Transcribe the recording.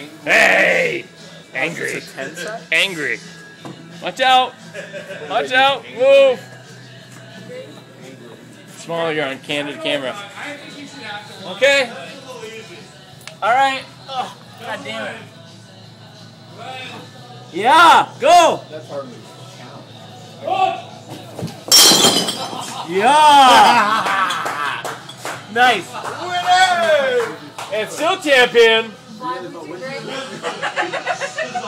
Hey! Angry. It's a 10 set? Angry. Watch out! Watch out! Move! Smaller, you're on candid camera. Okay. Alright. Oh, God damn it. Yeah! Go! That's hardly Yeah! Nice. Winner! And still champion.